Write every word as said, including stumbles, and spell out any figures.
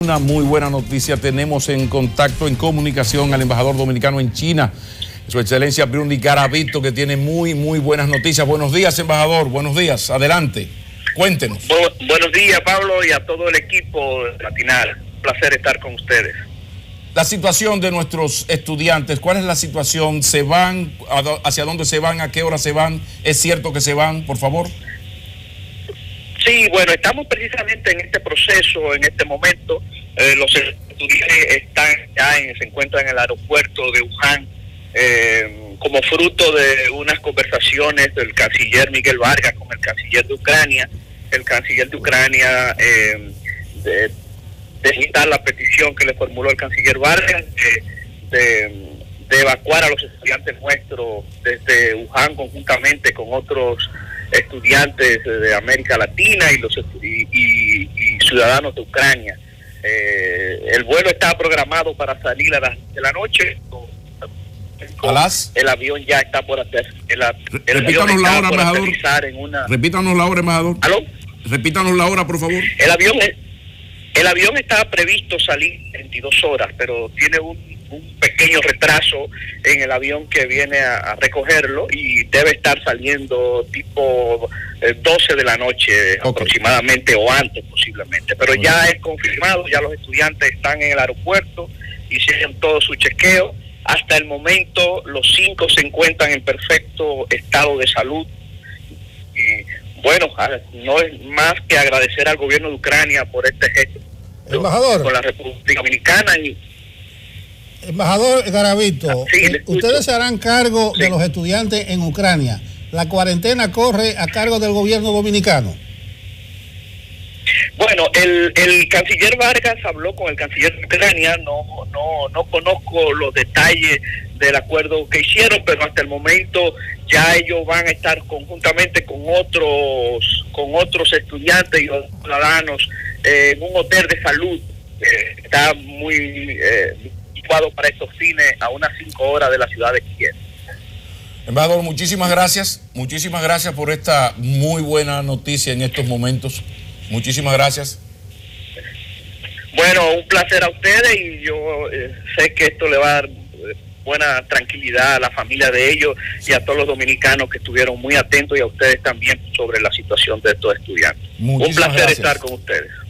Una muy buena noticia, tenemos en contacto, en comunicación al embajador dominicano en China, su excelencia Brundi Garavito, que tiene muy, muy buenas noticias. Buenos días, embajador, buenos días, adelante, cuéntenos. Bu buenos días, Pablo, y a todo el equipo Matinal, un placer estar con ustedes. La situación de nuestros estudiantes, ¿cuál es la situación? ¿Se van? ¿Hacia dónde se van? ¿A qué hora se van? ¿Es cierto que se van, por favor? Sí, bueno, estamos precisamente en este proceso, en este momento. Eh, los estudiantes están ya en, se encuentran en el aeropuerto de Wuhan, eh, como fruto de unas conversaciones del canciller Miguel Vargas con el canciller de Ucrania. El canciller de Ucrania eh, de, de dar la petición que le formuló el canciller Vargas de, de, de evacuar a los estudiantes nuestros desde Wuhan conjuntamente con otros estudiantes de América Latina y los y, y, y ciudadanos de Ucrania. Eh, el vuelo estaba programado para salir a las de la noche. ¿A las? El avión ya está por hacer. El, el Repítanos la hora, embajador. En una... Repítanos la hora, embajador. ¿Aló? Repítanos la hora, por favor. El avión, el avión estaba previsto salir en veintidós horas, pero tiene un un pequeño retraso en el avión que viene a, a recogerlo y debe estar saliendo tipo eh, doce de la noche okay. aproximadamente o antes posiblemente, pero okay. ya es confirmado, ya los estudiantes están en el aeropuerto, hicieron todo su chequeo. Hasta el momento los cinco se encuentran en perfecto estado de salud y bueno, no es más que agradecer al gobierno de Ucrania por este gesto embajador con la República Dominicana. Y embajador Garavito, sí, eh, ustedes se harán cargo sí. de los estudiantes en Ucrania. ¿La cuarentena corre a cargo del gobierno dominicano? Bueno, el, el canciller Vargas habló con el canciller de Ucrania, no, no, no conozco los detalles del acuerdo que hicieron, pero hasta el momento ya ellos van a estar conjuntamente con otros, con otros estudiantes y los ciudadanos eh, en un hotel de salud. Eh, está muy eh, para estos fines a unas cinco horas de la ciudad de Kiev. Embajador, muchísimas gracias, muchísimas gracias por esta muy buena noticia en estos momentos. Muchísimas gracias. Bueno, un placer a ustedes y yo eh, sé que esto le va a dar eh, buena tranquilidad a la familia de ellos y a todos los dominicanos que estuvieron muy atentos y a ustedes también sobre la situación de estos estudiantes. Muchísimas un placer gracias. estar con ustedes.